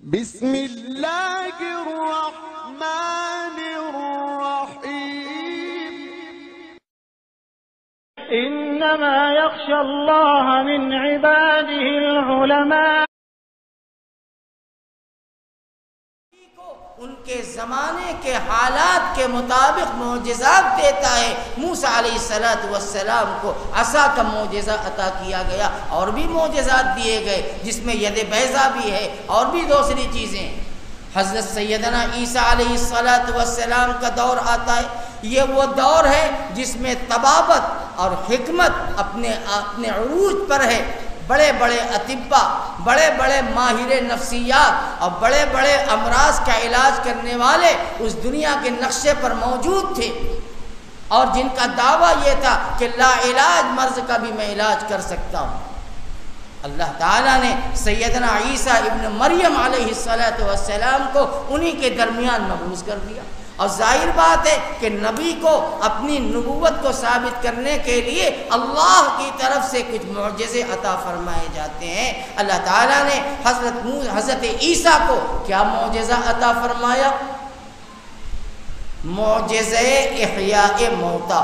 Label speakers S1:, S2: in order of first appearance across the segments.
S1: بسم اللہ الرحمن الرحیم
S2: انما يخشى الله من عباده العلماء۔
S3: ان کے زمانے کے حالات کے مطابق معجزات دیتا ہے۔ موسیٰ علیہ السلام کو عصا کا معجزہ عطا کیا گیا، اور بھی معجزات دیے گئے جس میں ید بیضا بھی ہے اور بھی دوسری چیزیں۔ حضرت سیدنا عیسیٰ علیہ السلام کا دور آتا ہے، یہ وہ دور ہے جس میں طبابت اور حکمت اپنے عروج پر ہے۔ بڑے بڑے اطباء، بڑے بڑے ماہر نفسیات اور بڑے بڑے امراض کا علاج کرنے والے اس دنیا کے نقشے پر موجود تھے، اور جن کا دعویٰ یہ تھا کہ لا علاج مرض کا بھی میں علاج کر سکتا ہوں۔ اللہ تعالیٰ نے سیدنا عیسیٰ ابن مریم علیہ السلام کو انہی کے درمیان مبعوث کر دیا، اور ظاہر بات ہے کہ نبی کو اپنی نبوت کو ثابت کرنے کے لیے اللہ کی طرف سے کچھ معجزے عطا فرمائے جاتے ہیں۔ اللہ تعالیٰ نے حضرت عیسیٰ کو کیا معجزہ عطا فرمایا؟ معجزہ احیاء موتا،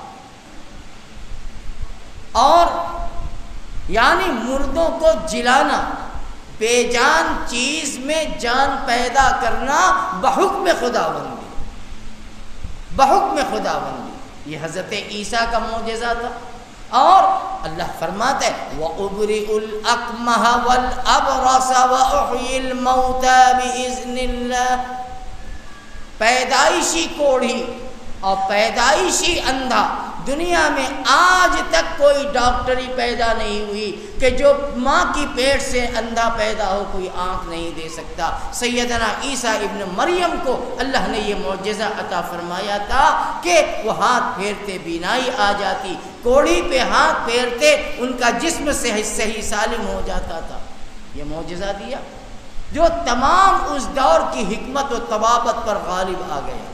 S3: اور یعنی مردوں کو جلانا، بے جان چیز میں جان پیدا کرنا بحکم خداوندی، بحکم خداوندی، یہ حضرت عیسیٰ کا معجزہ تھا۔ اور اللہ فرماتا ہے وَأُبْرِئُ الْأَكْمَحَ وَالْأَبْرَصَ وَأُحْيِي الْمَوْتَى بِإِذْنِ اللَّهِ۔ پیدائشی کوڑھی اور پیدائشی اندھا، دنیا میں آج تک کوئی ڈاکٹری پیدا نہیں ہوئی کہ جو ماں کی پیٹ سے اندھا پیدا ہو، کوئی آنکھ نہیں دے سکتا۔ سیدنا عیسیٰ ابن مریم کو اللہ نے یہ معجزہ عطا فرمایا تھا کہ وہ ہاتھ پھیرتے بینائی آ جاتی، کوڑھی پہ ہاتھ پھیرتے ان کا جسم صحیح سالم ہو جاتا تھا۔ یہ معجزہ دیا جو تمام اس دور کی حکمت و طبابت پر غالب آ گیا۔